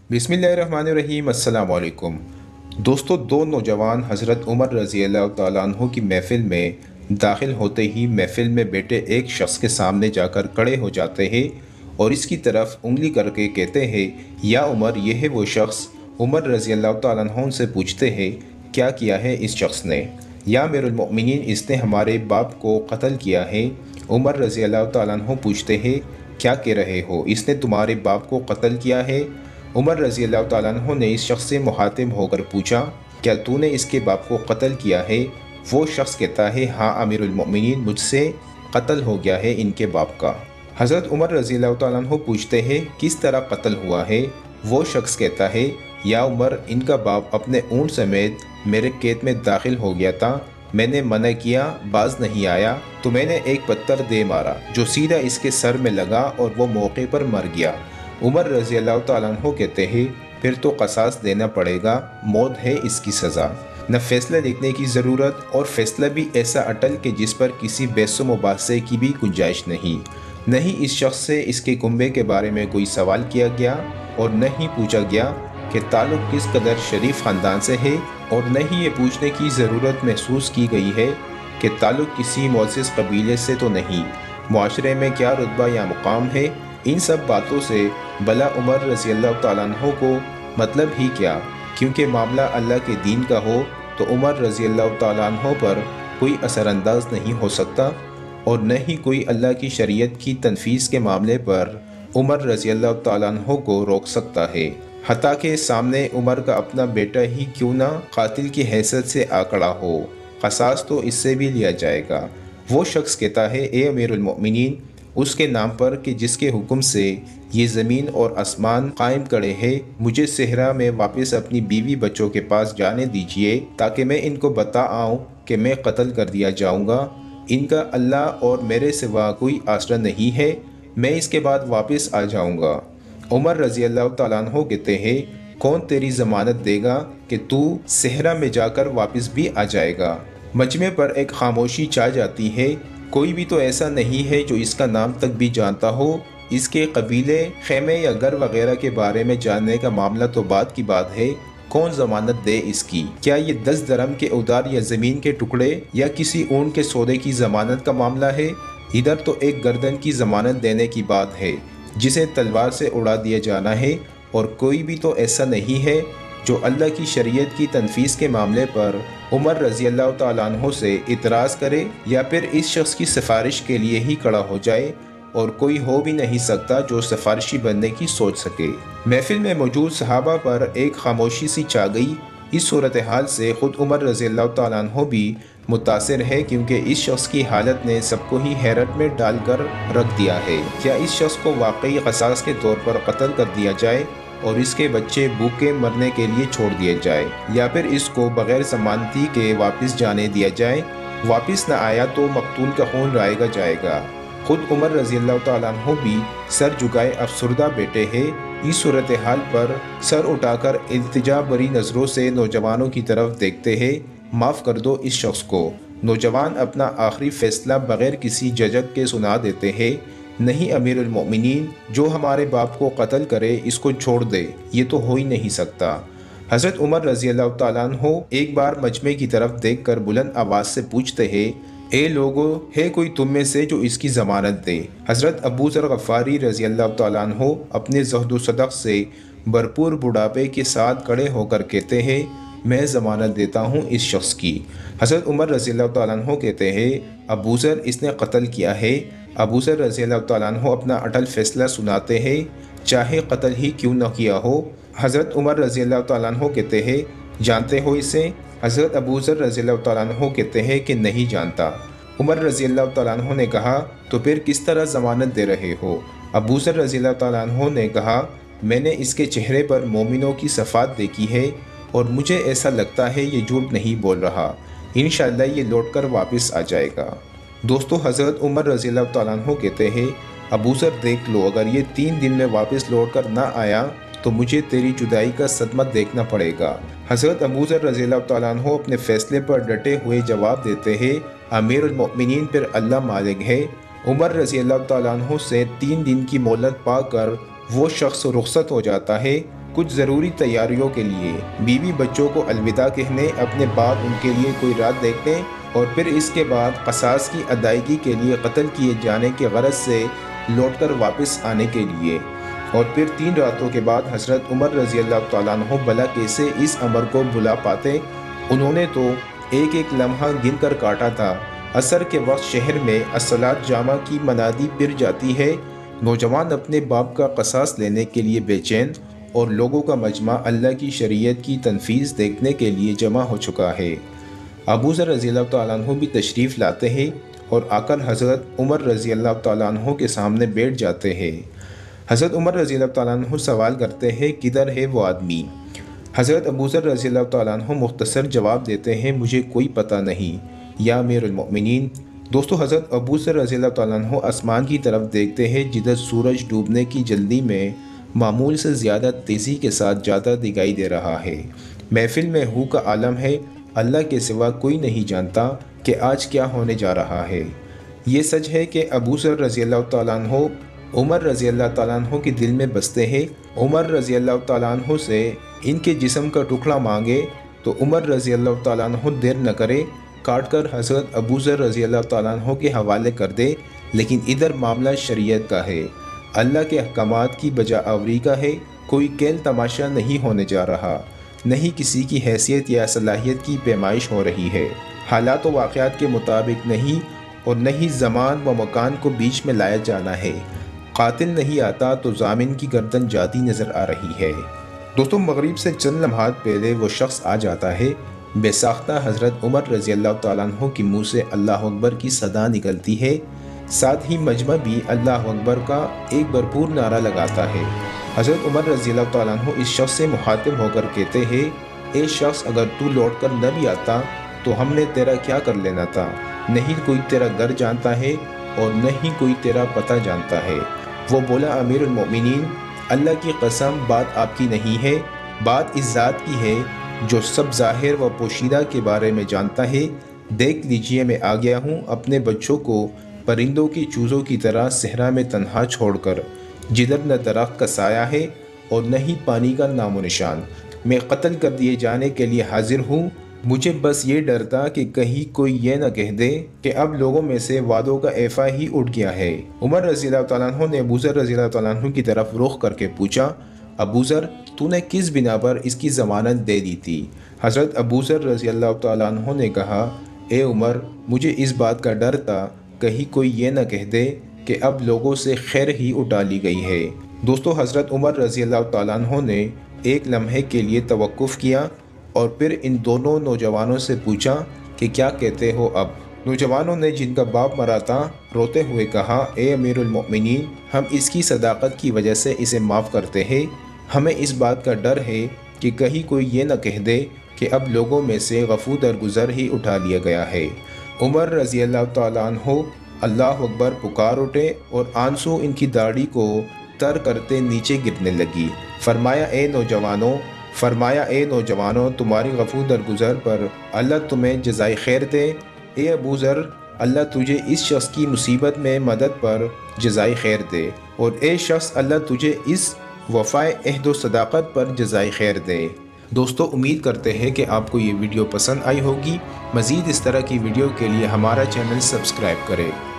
बिस्मिल्लाहिर्रहमानिर्रहीम। अस्सलाम वालेकुम। दोस्तों, दो नौजवान हज़रत उमर रज़ी अल्लाह तआला अन्हु की महफ़िल में दाखिल होते ही महफ़िल में बैठे एक शख्स के सामने जाकर खड़े हो जाते हैं और इसकी तरफ उंगली करके कहते हैं, या उमर। यह है वो शख्स। उमर रज़ी अल्लाह तआला अन्हु से पूछते हैं, क्या किया है इस शख्स ने? या अमीरुल मोमिनीन, इसने हमारे बाप को कत्ल किया है। उमर रज़ी अल्लाह तआला अन्हु पूछते हैं, क्या कह रहे हो? इसने तुम्हारे बाप को कत्ल किया है? उमर रज़ी अल्लाह तआला अन्हु ने इस शख्स से मुखातिब होकर पूछा, क्या तूने इसके बाप को कत्ल किया है? वो शख्स कहता है, हाँ अमीरुल मोमिनीन, मुझसे कत्ल हो गया है इनके बाप का। हज़रत उमर रज़ी अल्लाह तआला अन्हु पूछते हैं, किस तरह कत्ल हुआ है? वो शख्स कहता है, या उमर, इनका बाप अपने ऊँट समेत मेरे खेत में दाखिल हो गया था। मैंने मना किया, बाज नहीं आया, तो मैंने एक पत्थर दे मारा जो सीधा इसके सर में लगा और वो मौके पर मर गया। उमर रज़ी अल्लाह तआला अन्हु कहते हैं, फिर तो कसास देना पड़ेगा, मौत है इसकी सज़ा। न फैसला लिखने की ज़रूरत, और फैसला भी ऐसा अटल कि जिस पर किसी बहस मुबासे की भी गुंजाइश नहीं। न ही इस शख्स से इसके कुंबे के बारे में कोई सवाल किया गया और न ही पूछा गया कि ताल्लुक़ किस कदर शरीफ ख़ानदान से है, और न ही ये पूछने की ज़रूरत महसूस की गई है कि ताल्लुक़ किसी मुअज़्ज़ज़ कबीले से तो नहीं, मुआशरे में क्या रुतबा या मुकाम है। इन सब बातों से भला उमर रज़ी अल्लाह तआला अन्हु को मतलब ही क्या? क्योंकि मामला अल्लाह के दीन का हो तो उमर रज़ी अल्लाह तआला अन्हु पर कोई असरअंदाज नहीं हो सकता, और न ही कोई अल्लाह की शरीयत की तनफीज़ के मामले पर उमर रज़ी अल्लाह तआला अन्हु को रोक सकता है। हत्ता के सामने उमर का अपना बेटा ही क्यों ना कातिल की हैसियत से आकड़ा हो, कसास तो इससे भी लिया जाएगा। वो शख्स कहता है, ए अमीरुल मोमिनीन, उसके नाम पर कि जिसके हुक्म से ये ज़मीन और आसमान कायम करे हैं, मुझे सहरा में वापस अपनी बीवी बच्चों के पास जाने दीजिए, ताकि मैं इनको बता आऊँ कि मैं कत्ल कर दिया जाऊँगा। इनका अल्लाह और मेरे सिवा कोई आसरा नहीं है, मैं इसके बाद वापस आ जाऊँगा। उमर रज़ी अल्लाह तआला अन्हु कहते हैं, कौन तेरी ज़मानत देगा कि तू सहरा में जाकर वापस भी आ जाएगा? मजमे पर एक खामोशी छा जाती है। कोई भी तो ऐसा नहीं है जो इसका नाम तक भी जानता हो। इसके कबीले, खेमे या घर वगैरह के बारे में जानने का मामला तो बात की बात है। कौन ज़मानत दे इसकी? क्या ये 10 दरम के उधार या ज़मीन के टुकड़े या किसी ऊँट के सौदे की ज़मानत का मामला है? इधर तो एक गर्दन की ज़मानत देने की बात है जिसे तलवार से उड़ा दिया जाना है, और कोई भी तो ऐसा नहीं है जो अल्लाह की शरीयत की तनफीस के मामले पर उमर रज़ी अल्लाह तआला अन्हु से इतराज़ करे या फिर इस शख्स की सिफारिश के लिए ही खड़ा हो जाए, और कोई हो भी नहीं सकता जो सिफारिशी बनने की सोच सके। महफिल में मौजूद सहाबा पर एक खामोशी सी छा गई। इस सूरत हाल से ख़ुद उमर रज़ी अल्लाह तआला अन्हु भी मुतासिर है, क्योंकि इस शख्स की हालत ने सबको ही हैरत में डालकर रख दिया है। क्या इस शख्स को वाकई क़सास के तौर पर कत्ल कर दिया जाए और इसके बच्चे भूखे मरने के लिए छोड़ दिए जाए, या फिर इसको बगैर जमानती के वापस जाने दिया जाए? वापस न आया तो मकतूल का खून राएगा जाएगा। खुद उमर रज़ी अल्लाह तआला अन्हु भी सर झुकाए अफसरदा बैठे हैं। इस सूरत हाल पर सर उठाकर इल्तिजा भरी नज़रों से नौजवानों की तरफ देखते हैं, माफ़ कर दो इस शख्स को। नौजवान अपना आखिरी फ़ैसला बग़ैर किसी झिझक के सुना देते हैं, नहीं अमीरुल मोमिनीन, जो हमारे बाप को कत्ल करे इसको छोड़ दे, ये तो हो ही नहीं सकता। हज़रत उमर रज़ी अल्लाह तआला अन्हु एक बार मजमे की तरफ देखकर बुलंद आवाज़ से पूछते हैं, ए लोगो, है कोई तुम में से जो इसकी ज़मानत दे? हज़रत अबू ज़र गफ़ारी रज़ी अल्लाह तआला अन्हु अपने ज़हद सदक़ से भरपूर बुढ़ापे के साथ खड़े होकर कहते हैं, मैं ज़मानत देता हूँ इस शख्स की। हज़रत उमर रज़ी अल्लाह तआला अन्हु कहते हैं, अबू ज़र, इसने कत्ल किया है। अबू ज़र रज़ी अल्लाह तआला अन्हु अपना अटल फ़ैसला सुनाते हैं, चाहे कत्ल ही क्यों न किया हो। हज़रत उमर रज़ी अल्लाह तआला अन्हु कहते हैं, जानते हो इसे? हज़रत अबू ज़र रज़ी अल्लाह तआला अन्हु कहते हैं कि नहीं जानता। उमर रज़ी अल्लाह तआला अन्हु ने कहा, तो फिर किस तरह ज़मानत दे रहे हो? अबू ज़र रज़ी अल्लाह तआला अन्हु ने कहा, मैंने इसके चेहरे पर मोमिनों की सफ़ात देखी है और मुझे ऐसा लगता है ये झूठ नहीं बोल रहा। इंशाअल्लाह ये लौट कर वापस आ जाएगा। दोस्तों, हज़रत उमर रज़ी अल्लाह तआला अन्हु कहते हैं, अबू ज़र देख लो, अगर ये 3 दिन में वापस लौट कर ना आया तो मुझे तेरी जुदाई का सदमा देखना पड़ेगा। हज़रत अबू ज़र रज़ी अल्लाह तआला अन्हु अपने फ़ैसले पर डटे हुए जवाब देते हैं, अमीरुल मोमिनीन, फिर अल्लाह मालिक है। उमर रज़ी अल्लाह तआला अन्हु से 3 दिन की मोहलत पाकर वो शख्स रुखसत हो जाता है। کچھ ضروری تیاریوں کے لیے بیوی بچوں کو الوداع کہنے، اپنے بعد ان کے لیے کوئی رات دیکھنے اور پھر اس کے بعد قصاص کی ادائیگی کے لیے قتل کیے جانے کے غرض سے لوٹ کر واپس آنے کے لیے، اور پھر 3 راتوں کے بعد حضرت عمر رضی اللہ تعالیٰ عنہ بھلا کیسے اس امر کو بھلا پاتے؟ انہوں نے تو ایک ایک لمحہ گن کر کاٹا تھا۔ عصر کے وقت شہر میں الصلاۃ جامع کی منادی پھر جاتی ہے، نوجوان اپنے باپ کا قصاص لینے کے لیے بے چین، اور لوگوں کا مجمع اللہ کی شریعت کی تنفیذ دیکھنے کے لیے جمع ہو چکا ہے۔ ابو ذر رضی اللہ تعالیٰ عنہ بھی تشریف لاتے ہیں اور آ کر حضرت عمر رضی اللہ تعالیٰ عنہ کے سامنے بیٹھ جاتے ہیں۔ حضرت عمر رضی اللہ تعالیٰ عنہ سوال کرتے ہیں، کدھر ہے وہ آدمی؟ حضرت ابو ذر رضی اللہ تعالیٰ عنہ مختصر جواب دیتے ہیں، مجھے کوئی پتہ نہیں یا امیر المؤمنین۔ دوستو، حضرت ابو ذر رضی اللہ تعالیٰ عنہ آسمان کی طرف دیکھتے ہیں، جدھر سورج ڈوبنے کی جلدی میں معمول سے زیادہ تیزی کے ساتھ جاتا دکھائی دے رہا ہے۔ محفل میں ہو کا عالم ہے، اللہ کے سوا کوئی نہیں جانتا کہ آج کیا ہونے جا رہا ہے۔ یہ سچ ہے کہ ابو ذر رضی اللہ تعالیٰ عنہ عمر رضی اللہ تعالیٰ عنہ کے دل میں بستے ہیں۔ عمر رضی اللہ تعالیٰ عنہ سے ان کے جسم کا ٹکڑا مانگے تو عمر رضی اللہ تعالیٰ عنہ دیر نہ کرے، کاٹ کر حضرت ابو ذر رضی اللہ تعالیٰ عنہ کے حوالے کر دے۔ لیکن ادھر معاملہ شریعت کا ہے، اللہ کے احکامات کی بجا آوری کا ہے، کوئی کھیل تماشا نہیں ہونے جا رہا، نہیں کسی کی حیثیت یا صلاحیت کی پیمائش ہو رہی ہے، حالات و واقعات کے مطابق نہیں، اور نہیں زمان و مکان کو بیچ میں لایا جانا ہے۔ قاتل نہیں آتا تو ضامن کی گردن جاتی نظر آ رہی ہے۔ دوستوں، مغرب سے چند لمحات پہلے وہ شخص آ جاتا ہے، بے ساختہ حضرت عمر رضی اللہ تعالیٰ عنہ کی منہ سے اللہ اکبر کی صدا نکلتی ہے، ساتھ ہی مجمع بھی اللہ اکبر کا ایک بھرپور نعرہ لگاتا ہے۔ حضرت عمر رضی اللہ تعالیٰ عنہ اس شخص سے مخاطب ہو کر کہتے ہیں، اے شخص، اگر تو لوٹ کر نہ بھی آتا تو ہم نے تیرا کیا کر لینا تھا؟ نہیں کوئی تیرا گھر جانتا ہے اور نہ ہی کوئی تیرا پتہ جانتا ہے۔ وہ بولا، امیر المؤمنین، اللہ کی قسم، بات آپ کی نہیں ہے، بات اس ذات کی ہے جو سب ظاہر و پوشیدہ کے بارے میں جانتا ہے۔ دیکھ لیجئے، میں آ گیا ہوں اپنے بچوں کو پرندوں کی چوزوں کی طرح صحرا میں تنہا چھوڑ کر، جدھر نہ درخت کا سایہ ہے اور نہ ہی پانی کا نام و نشان۔ میں قتل کر دیے جانے کے لیے حاضر ہوں۔ مجھے بس یہ ڈر تھا کہ کہیں کوئی یہ نہ کہہ دے کہ اب لوگوں میں سے وعدوں کا ایفا ہی اٹھ گیا ہے۔ عمر رضی اللہ تعالیٰ عنہ نے ابو ذر رضی اللہ تعالیٰ عنہ کی طرف رخ کر کے پوچھا، ابو ذر، تو نے کس بنا پر اس کی ضمانت دے دی تھی؟ حضرت ابو ذر رضی اللہ تعالیٰ عنہ نے کہا، اے عمر، مجھے اس بات کا ڈر تھا کہیں کوئی یہ نہ کہہ دے کہ اب لوگوں سے خیر ہی اٹھا لی گئی ہے۔ دوستو، حضرت عمر رضی اللہ تعالیٰ عنہ نے ایک لمحے کے لیے توقف کیا اور پھر ان دونوں نوجوانوں سے پوچھا کہ کیا کہتے ہو اب؟ نوجوانوں نے، جن کا باپ مرا تھا، روتے ہوئے کہا، اے امیر المؤمنین، ہم اس کی صداقت کی وجہ سے اسے معاف کرتے ہیں۔ ہمیں اس بات کا ڈر ہے کہ کہیں کوئی یہ نہ کہہ دے کہ اب لوگوں میں سے غفو درگزر ہی اٹھا لیا گیا ہے۔ عمر رضی اللہ تعالیٰ عنہ اللہ اکبر پکار اٹھے اور آنسو ان کی داڑھی کو تر کرتے نیچے گرنے لگی۔ فرمایا، اے نوجوانوں، تمہاری غفو درگزر پر اللہ تمہیں جزائے خیر دے۔ اے ابو ذر، اللہ تجھے اس شخص کی مصیبت میں مدد پر جزائے خیر دے، اور اے شخص، اللہ تجھے اس وفائے عہد و صداقت پر جزائے خیر دے۔ دوستو، امید کرتے ہیں کہ آپ کو یہ ویڈیو پسند آئی ہوگی۔ مزید اس طرح کی ویڈیو کے لیے ہمارا چینل سبسکرائب کریں۔